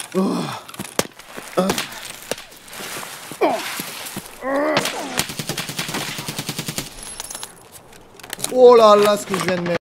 Oh là là, ce que je viens de mettre.